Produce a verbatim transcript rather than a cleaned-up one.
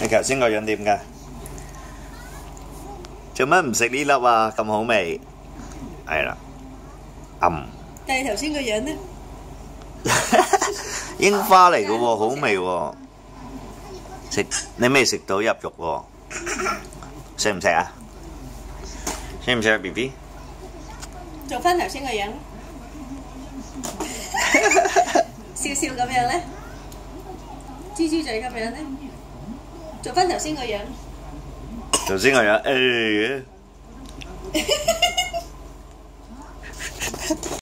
你頭先個樣點㗎？做乜唔食呢粒啊？咁好味，係啦，暗。 但係頭先個樣咧， 櫻花嚟嘅喎，好味喎。食你未食到入肉喎，食唔食啊？食唔食啊 ，B B？ 做翻頭先個樣，笑笑咁樣咧，豬豬嘴咁樣咧，做翻頭先個樣。 頭先個樣，誒。